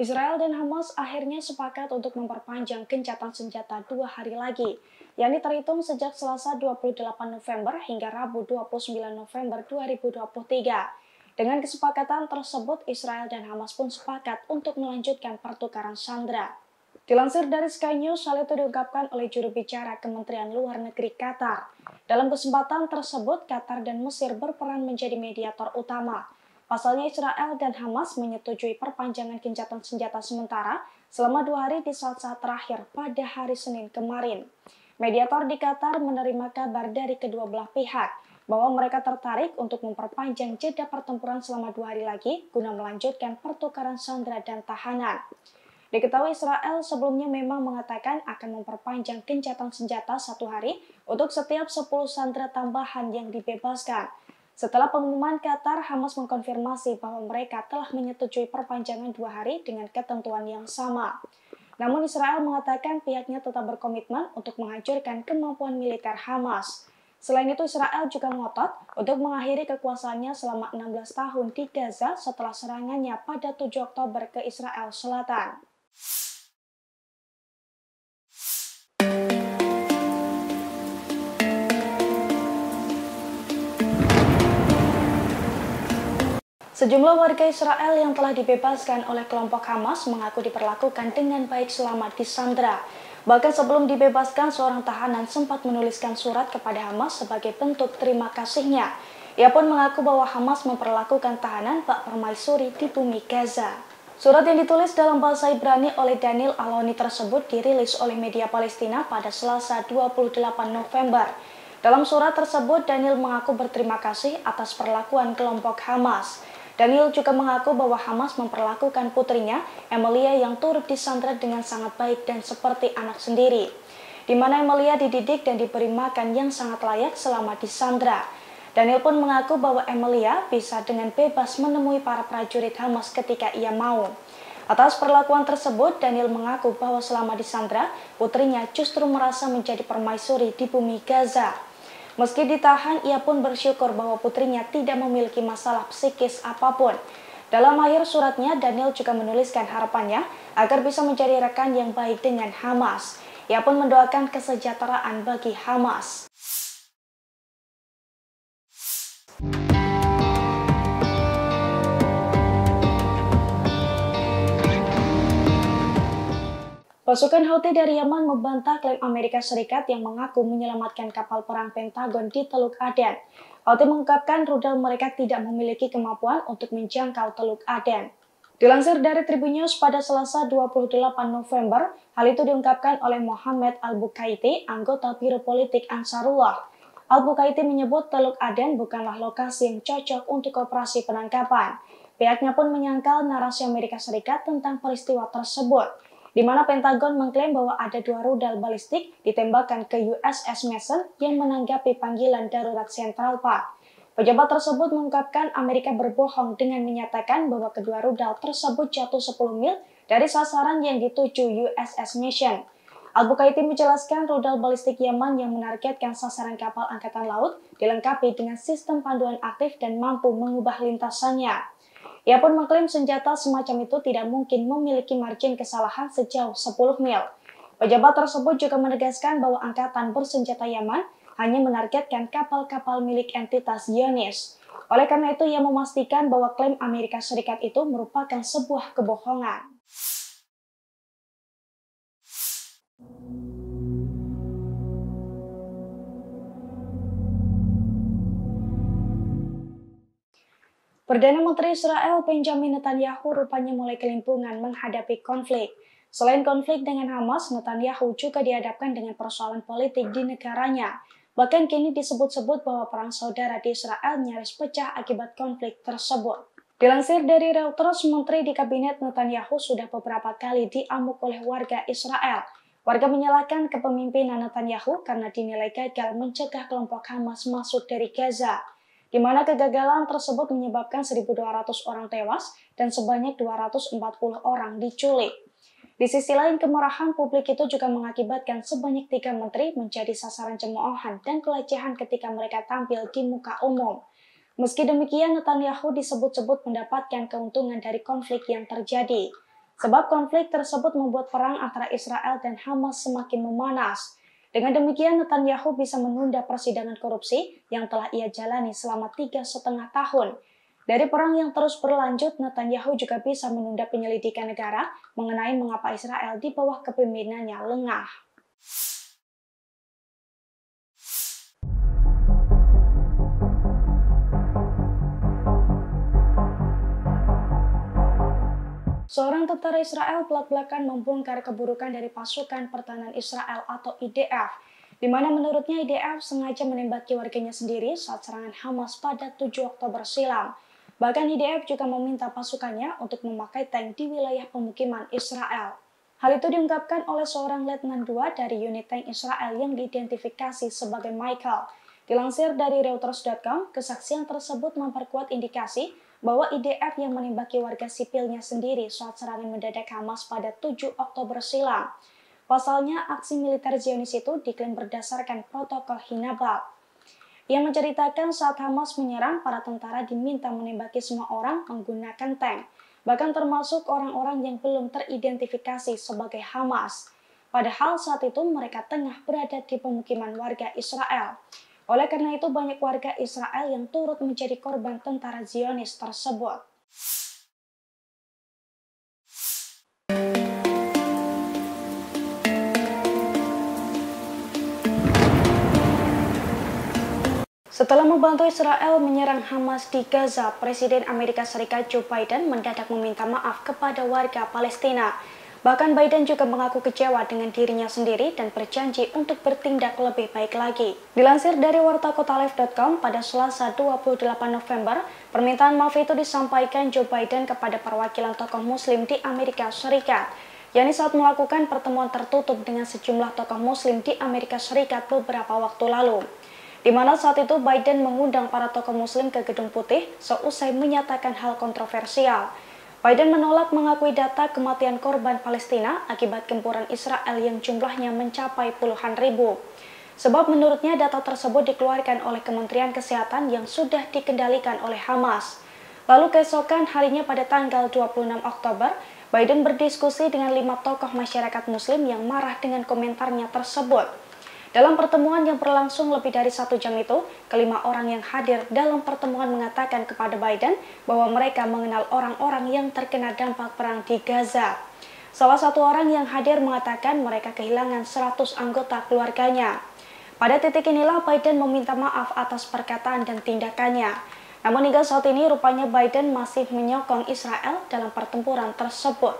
Israel dan Hamas akhirnya sepakat untuk memperpanjang gencatan senjata 2 hari lagi, yakni terhitung sejak Selasa 28 November hingga Rabu 29 November 2023. Dengan kesepakatan tersebut, Israel dan Hamas pun sepakat untuk melanjutkan pertukaran sandera. Dilansir dari Sky News, hal itu diungkapkan oleh juru bicara Kementerian Luar Negeri Qatar. Dalam kesempatan tersebut, Qatar dan Mesir berperan menjadi mediator utama. Pasalnya Israel dan Hamas menyetujui perpanjangan gencatan senjata sementara selama 2 hari di saat-saat terakhir pada hari Senin kemarin. Mediator di Qatar menerima kabar dari kedua belah pihak bahwa mereka tertarik untuk memperpanjang jeda pertempuran selama 2 hari lagi guna melanjutkan pertukaran sandera dan tahanan. Diketahui Israel sebelumnya memang mengatakan akan memperpanjang gencatan senjata 1 hari untuk setiap 10 sandera tambahan yang dibebaskan. Setelah pengumuman Qatar, Hamas mengkonfirmasi bahwa mereka telah menyetujui perpanjangan 2 hari dengan ketentuan yang sama. Namun Israel mengatakan pihaknya tetap berkomitmen untuk menghancurkan kemampuan militer Hamas. Selain itu, Israel juga ngotot untuk mengakhiri kekuasaannya selama 16 tahun di Gaza setelah serangannya pada 7 Oktober ke Israel Selatan. Sejumlah warga Israel yang telah dibebaskan oleh kelompok Hamas mengaku diperlakukan dengan baik selama disandera. Bahkan sebelum dibebaskan, seorang tahanan sempat menuliskan surat kepada Hamas sebagai bentuk terima kasihnya. Ia pun mengaku bahwa Hamas memperlakukan tahanan bak permaisuri di bumi Gaza. Surat yang ditulis dalam bahasa Ibrani oleh Daniel Aloni tersebut dirilis oleh media Palestina pada Selasa 28 November. Dalam surat tersebut, Daniel mengaku berterima kasih atas perlakuan kelompok Hamas. Daniel juga mengaku bahwa Hamas memperlakukan putrinya, Emilia, yang turut disandra dengan sangat baik dan seperti anak sendiri, di mana Emilia dididik dan diberi makan yang sangat layak selama disandra. Daniel pun mengaku bahwa Emilia bisa dengan bebas menemui para prajurit Hamas ketika ia mau. Atas perlakuan tersebut, Daniel mengaku bahwa selama disandra, putrinya justru merasa menjadi permaisuri di bumi Gaza. Meski ditahan, ia pun bersyukur bahwa putrinya tidak memiliki masalah psikis apapun. Dalam akhir suratnya, Daniel juga menuliskan harapannya agar bisa menjadi rekan yang baik dengan Hamas. Ia pun mendoakan kesejahteraan bagi Hamas. Pasukan Houthi dari Yaman membantah klaim Amerika Serikat yang mengaku menyelamatkan kapal perang Pentagon di Teluk Aden. Houthi mengungkapkan rudal mereka tidak memiliki kemampuan untuk menjangkau Teluk Aden. Dilansir dari Tribun News pada Selasa 28 November, hal itu diungkapkan oleh Mohammed Al-Bukaiti, anggota Biro Politik Ansarullah. Al-Bukaiti menyebut Teluk Aden bukanlah lokasi yang cocok untuk operasi penangkapan. Pihaknya pun menyangkal narasi Amerika Serikat tentang peristiwa tersebut, di mana Pentagon mengklaim bahwa ada 2 rudal balistik ditembakkan ke USS Mason yang menanggapi panggilan darurat Central Park. Pejabat tersebut mengungkapkan Amerika berbohong dengan menyatakan bahwa kedua rudal tersebut jatuh 10 mil dari sasaran yang dituju USS Mason. Al-Bukaiti menjelaskan rudal balistik Yaman yang menargetkan sasaran kapal angkatan laut dilengkapi dengan sistem panduan aktif dan mampu mengubah lintasannya. Ia pun mengklaim senjata semacam itu tidak mungkin memiliki margin kesalahan sejauh 10 mil. Pejabat tersebut juga menegaskan bahwa Angkatan Bersenjata Yaman hanya menargetkan kapal-kapal milik entitas Zionis. Oleh karena itu, ia memastikan bahwa klaim Amerika Serikat itu merupakan sebuah kebohongan. Perdana Menteri Israel Benjamin Netanyahu rupanya mulai kelimpungan menghadapi konflik. Selain konflik dengan Hamas, Netanyahu juga dihadapkan dengan persoalan politik di negaranya. Bahkan kini disebut-sebut bahwa perang saudara di Israel nyaris pecah akibat konflik tersebut. Dilansir dari Reuters, menteri di kabinet Netanyahu sudah beberapa kali diamuk oleh warga Israel. Warga menyalahkan kepemimpinan Netanyahu karena dinilai gagal mencegah kelompok Hamas masuk dari Gaza, di mana kegagalan tersebut menyebabkan 1.200 orang tewas dan sebanyak 240 orang diculik. Di sisi lain, kemarahan publik itu juga mengakibatkan sebanyak 3 menteri menjadi sasaran cemoohan dan pelecehan ketika mereka tampil di muka umum. Meski demikian, Netanyahu disebut-sebut mendapatkan keuntungan dari konflik yang terjadi. sebab konflik tersebut membuat perang antara Israel dan Hamas semakin memanas. Dengan demikian, Netanyahu bisa menunda persidangan korupsi yang telah ia jalani selama 3,5 tahun. Dari perang yang terus berlanjut, Netanyahu juga bisa menunda penyelidikan negara mengenai mengapa Israel di bawah kepemimpinannya lengah. Seorang tentara Israel belak-belakan membongkar keburukan dari pasukan pertahanan Israel atau IDF, di mana menurutnya IDF sengaja menembaki warganya sendiri saat serangan Hamas pada 7 Oktober silam. Bahkan IDF juga meminta pasukannya untuk memakai tank di wilayah pemukiman Israel. Hal itu diungkapkan oleh seorang letnan 2 dari unit tank Israel yang diidentifikasi sebagai Michael. Dilansir dari Reuters.com, kesaksian tersebut memperkuat indikasi bahwa IDF yang menembaki warga sipilnya sendiri saat serangan mendadak Hamas pada 7 Oktober silam. Pasalnya, aksi militer Zionis itu diklaim berdasarkan protokol Hinabal. Ia menceritakan saat Hamas menyerang, para tentara diminta menembaki semua orang menggunakan tank, bahkan termasuk orang-orang yang belum teridentifikasi sebagai Hamas. Padahal saat itu mereka tengah berada di pemukiman warga Israel. Oleh karena itu, banyak warga Israel yang turut menjadi korban tentara Zionis tersebut. Setelah membantu Israel menyerang Hamas di Gaza, Presiden Amerika Serikat Joe Biden mendadak meminta maaf kepada warga Palestina. Bahkan Biden juga mengaku kecewa dengan dirinya sendiri dan berjanji untuk bertindak lebih baik lagi. Dilansir dari wartakotalive.com pada Selasa 28 November, permintaan maaf itu disampaikan Joe Biden kepada perwakilan tokoh muslim di Amerika Serikat, yakni saat melakukan pertemuan tertutup dengan sejumlah tokoh muslim di Amerika Serikat beberapa waktu lalu. Di mana saat itu Biden mengundang para tokoh muslim ke Gedung Putih seusai menyatakan hal kontroversial. Biden menolak mengakui data kematian korban Palestina akibat gempuran Israel yang jumlahnya mencapai puluhan ribu. Sebab menurutnya data tersebut dikeluarkan oleh Kementerian Kesehatan yang sudah dikendalikan oleh Hamas. Lalu keesokan harinya pada tanggal 26 Oktober, Biden berdiskusi dengan 5 tokoh masyarakat muslim yang marah dengan komentarnya tersebut. Dalam pertemuan yang berlangsung lebih dari 1 jam itu, kelima orang yang hadir dalam pertemuan mengatakan kepada Biden bahwa mereka mengenal orang-orang yang terkena dampak perang di Gaza. Salah satu orang yang hadir mengatakan mereka kehilangan 100 anggota keluarganya. Pada titik inilah Biden meminta maaf atas perkataan dan tindakannya. Namun hingga saat ini rupanya Biden masih menyokong Israel dalam pertempuran tersebut.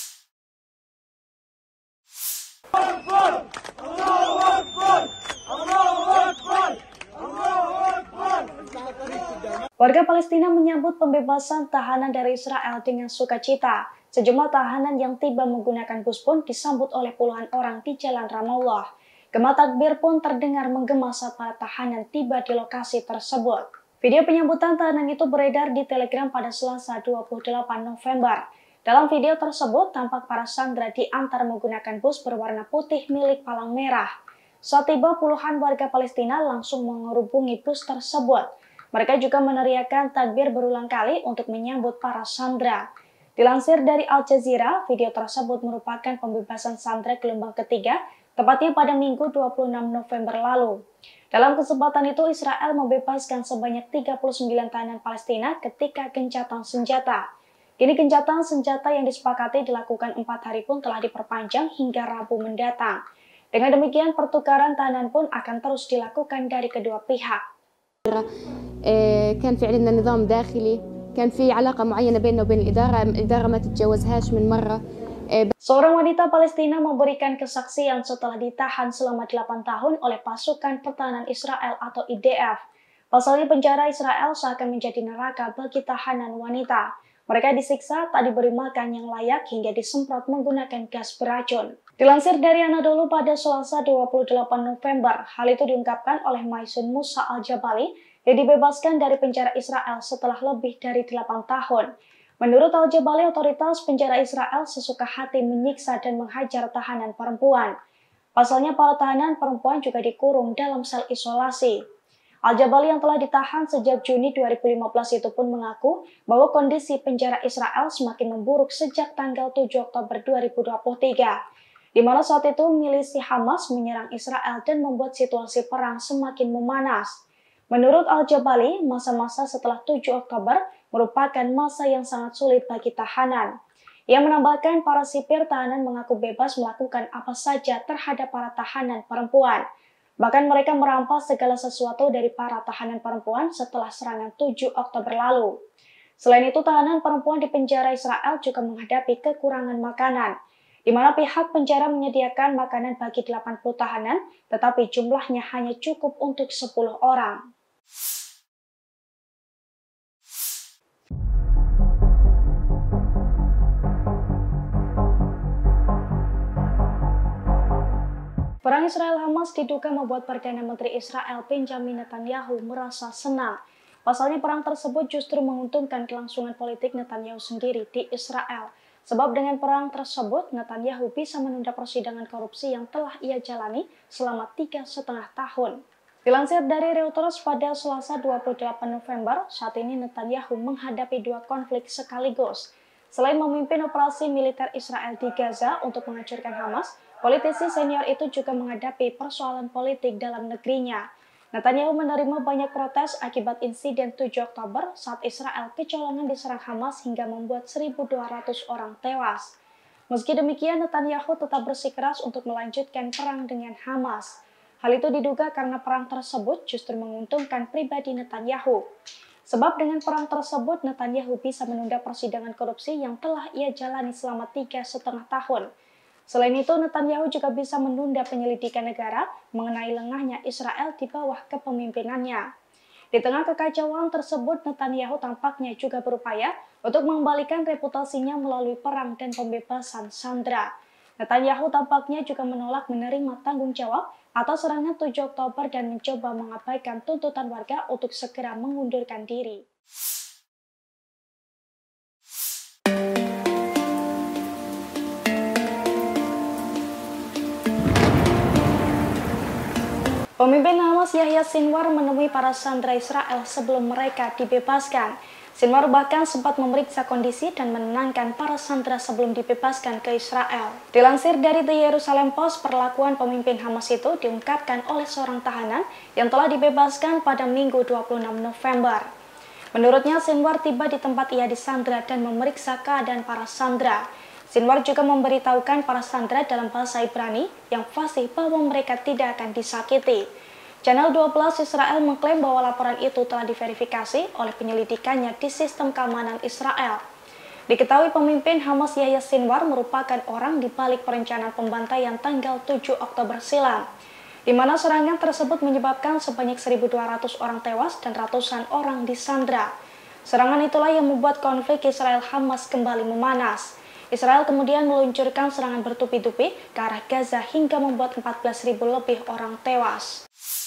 Warga Palestina menyambut pembebasan tahanan dari Israel dengan sukacita. Sejumlah tahanan yang tiba menggunakan bus pun disambut oleh puluhan orang di Jalan Ramallah. Gema takbir pun terdengar menggema saat para tahanan tiba di lokasi tersebut. Video penyambutan tahanan itu beredar di Telegram pada Selasa 28 November. Dalam video tersebut, tampak para sandera diantar menggunakan bus berwarna putih milik Palang Merah. Saat tiba, puluhan warga Palestina langsung mengerubungi bus tersebut. Mereka juga meneriakkan takbir berulang kali untuk menyambut para sandera. Dilansir dari Al Jazeera, video tersebut merupakan pembebasan sandera gelombang ketiga, tepatnya pada Minggu 26 November lalu. Dalam kesempatan itu, Israel membebaskan sebanyak 39 tahanan Palestina ketika gencatan senjata. Kini gencatan senjata yang disepakati dilakukan 4 hari pun telah diperpanjang hingga Rabu mendatang. Dengan demikian, pertukaran tahanan pun akan terus dilakukan dari kedua pihak. كان في عندنا نظام داخلي كان في علاقة معينة بيننا وبين الإدارة ما تتجاوزهاش من مرة. Seorang wanita Palestina memberikan kesaksian setelah ditahan selama 8 tahun oleh pasukan pertahanan Israel atau IDF. Pasalnya penjara Israel seakan menjadi neraka bagi tahanan wanita. Mereka disiksa, tak diberi makan yang layak hingga disemprot menggunakan gas beracun. Dilansir dari Anadolu pada Selasa 28 November, hal itu diungkapkan oleh Maisun Musa Al-Jabali yang dibebaskan dari penjara Israel setelah lebih dari 8 tahun. Menurut Al-Jabali, otoritas penjara Israel sesuka hati menyiksa dan menghajar tahanan perempuan. Pasalnya para tahanan perempuan juga dikurung dalam sel isolasi. Al-Jabali yang telah ditahan sejak Juni 2015 itu pun mengaku bahwa kondisi penjara Israel semakin memburuk sejak tanggal 7 Oktober 2023, di mana saat itu milisi Hamas menyerang Israel dan membuat situasi perang semakin memanas. Menurut Al-Jabali, masa-masa setelah 7 Oktober merupakan masa yang sangat sulit bagi tahanan. Ia menambahkan para sipir tahanan mengaku bebas melakukan apa saja terhadap para tahanan perempuan. Bahkan mereka merampas segala sesuatu dari para tahanan perempuan setelah serangan 7 Oktober lalu. Selain itu, tahanan perempuan di penjara Israel juga menghadapi kekurangan makanan, di mana pihak penjara menyediakan makanan bagi 80 tahanan, tetapi jumlahnya hanya cukup untuk 10 orang. Perang Israel-Hamas diduga membuat Perdana Menteri Israel Benjamin Netanyahu merasa senang. Pasalnya perang tersebut justru menguntungkan kelangsungan politik Netanyahu sendiri di Israel. Sebab dengan perang tersebut, Netanyahu bisa menunda persidangan korupsi yang telah ia jalani selama 3,5 tahun. Dilansir dari Reuters pada Selasa 28 November, saat ini Netanyahu menghadapi 2 konflik sekaligus. Selain memimpin operasi militer Israel di Gaza untuk menghancurkan Hamas, politisi senior itu juga menghadapi persoalan politik dalam negerinya. Netanyahu menerima banyak protes akibat insiden 7 Oktober saat Israel kecolongan diserang Hamas hingga membuat 1.200 orang tewas. Meski demikian, Netanyahu tetap bersikeras untuk melanjutkan perang dengan Hamas. Hal itu diduga karena perang tersebut justru menguntungkan pribadi Netanyahu. Sebab dengan perang tersebut, Netanyahu bisa menunda persidangan korupsi yang telah ia jalani selama 3,5 tahun. Selain itu, Netanyahu juga bisa menunda penyelidikan negara mengenai lengahnya Israel di bawah kepemimpinannya. Di tengah kekacauan tersebut, Netanyahu tampaknya juga berupaya untuk mengembalikan reputasinya melalui perang dan pembebasan sandera. Netanyahu tampaknya juga menolak menerima tanggung jawab atas serangan 7 Oktober dan mencoba mengabaikan tuntutan warga untuk segera mengundurkan diri. Pemimpin Hamas Yahya Sinwar menemui para sandera Israel sebelum mereka dibebaskan. Sinwar bahkan sempat memeriksa kondisi dan menenangkan para sandera sebelum dibebaskan ke Israel. Dilansir dari The Jerusalem Post, perlakuan pemimpin Hamas itu diungkapkan oleh seorang tahanan yang telah dibebaskan pada Minggu 26 November. Menurutnya, Sinwar tiba di tempat ia disandera dan memeriksa keadaan para sandera. Sinwar juga memberitahukan para sandera dalam bahasa Ibrani yang fasih bahwa mereka tidak akan disakiti. Channel 12 Israel mengklaim bahwa laporan itu telah diverifikasi oleh penyelidikannya di sistem keamanan Israel. Diketahui pemimpin Hamas Yahya Sinwar merupakan orang di balik perencanaan pembantaian tanggal 7 Oktober silam, di mana serangan tersebut menyebabkan sebanyak 1.200 orang tewas dan ratusan orang disandra. Serangan itulah yang membuat konflik Israel-Hamas kembali memanas. Israel kemudian meluncurkan serangan bertubi-tubi ke arah Gaza hingga membuat 14.000 lebih orang tewas.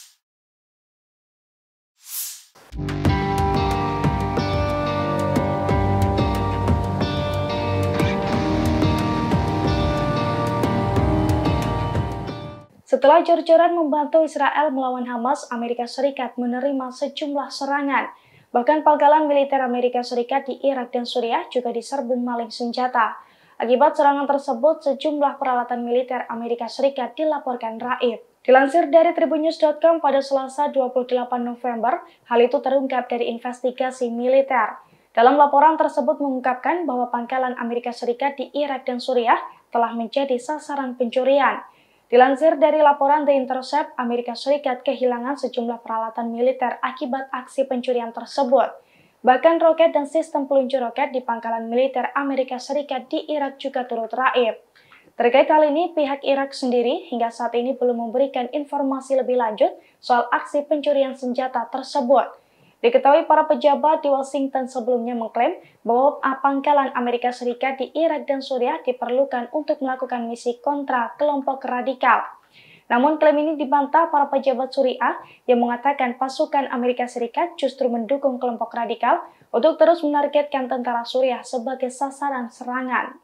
Setelah jor-joran membantu Israel melawan Hamas, Amerika Serikat menerima sejumlah serangan. Bahkan pangkalan militer Amerika Serikat di Irak dan Suriah juga diserbu maling senjata. Akibat serangan tersebut, sejumlah peralatan militer Amerika Serikat dilaporkan raib. Dilansir dari tribunnews.com pada Selasa 28 November, hal itu terungkap dari investigasi militer. Dalam laporan tersebut mengungkapkan bahwa pangkalan Amerika Serikat di Irak dan Suriah telah menjadi sasaran pencurian. Dilansir dari laporan The Intercept, Amerika Serikat kehilangan sejumlah peralatan militer akibat aksi pencurian tersebut. Bahkan roket dan sistem peluncur roket di pangkalan militer Amerika Serikat di Irak juga turut raib. Terkait hal ini, pihak Irak sendiri hingga saat ini belum memberikan informasi lebih lanjut soal aksi pencurian senjata tersebut. Diketahui para pejabat di Washington sebelumnya mengklaim bahwa pangkalan Amerika Serikat di Irak dan Suriah diperlukan untuk melakukan misi kontra kelompok radikal. Namun klaim ini dibantah para pejabat Suriah yang mengatakan pasukan Amerika Serikat justru mendukung kelompok radikal untuk terus menargetkan tentara Suriah sebagai sasaran serangan.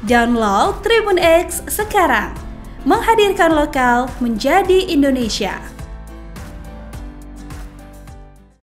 Download Tribun X sekarang, menghadirkan lokal menjadi Indonesia.